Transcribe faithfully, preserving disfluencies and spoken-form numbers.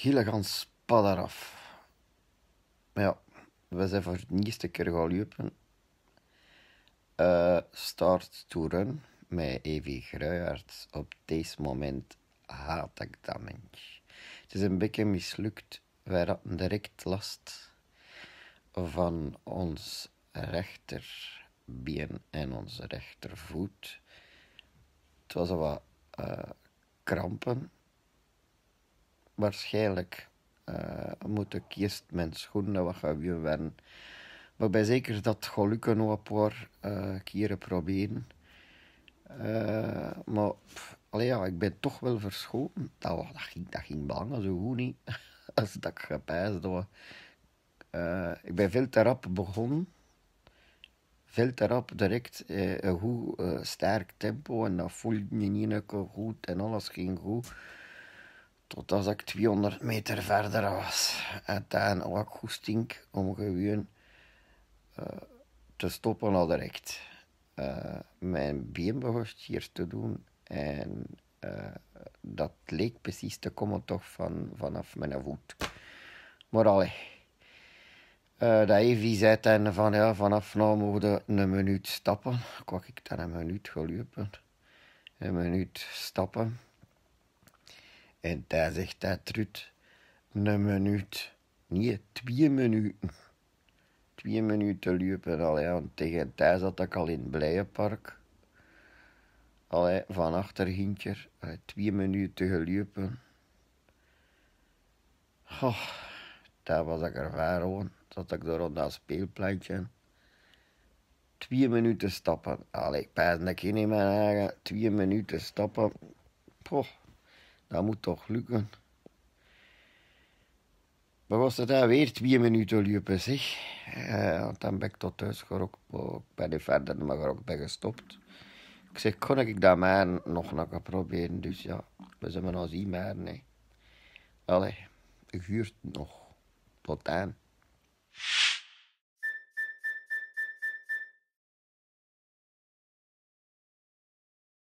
Gilligans pad eraf. Maar ja, we zijn voor de eerste keer gaan lopen. Uh, start to run met Evie Gruijaert. Op deze moment haat ik dat mens. Het is een beetje mislukt. Wij hadden direct last van ons rechterbeen en onze rechtervoet. Het was al wat uh, krampen. Waarschijnlijk uh, moet ik eerst mijn schoenen wat gaan wennen. Maar ik ben zeker dat het gaat lukken nog een paar uh, keren proberen. Uh, maar pff, allee, ja, ik ben toch wel verschoten. Dat, dat, ging, dat ging belangen zo goed niet. Als dat ik gepijsd was. Uh, ik ben veel te rap begonnen. Veel te rap direct. Uh, een goed uh, sterk tempo. En dat voelde me niet goed. En alles ging goed. Tot als ik tweehonderd meter verder was. En dan had ik goed stink om gewoon uh, te stoppen al direct. Uh, mijn been begon hier te doen. En uh, dat leek precies te komen toch van, vanaf mijn voet. Maar allee. Uh, dat Evie zei dan van ja, vanaf nu mocht je een minuut stappen. Kwak ik dan een minuut gelopen. Een minuut stappen. En daar zegt hij terug, een minuut. Nee, twee minuten. Twee minuten lopen. Allee, want tegen tijd zat ik al in het Blijenpark. Allee, van achter ging er. Allee, twee minuten gelopen. Oh, daar was ik er ver gewoon. Zat ik door op dat speelplantje. Twee minuten stappen. Allee, ik pijs dat ik in mijn eigen. Twee minuten stappen. Poh, dat moet toch lukken. Maar was het daar weer twee minuten lopen, zeg. Uh, want dan ben ik tot thuis gerokt. Ik ben niet verder, maar gerokt ben gestopt. Ik zeg, kon ik dat maar nog nog gaan proberen. Dus ja, we zijn maar nog zien maar, nee. Allee, het duurt nog. Tot aan.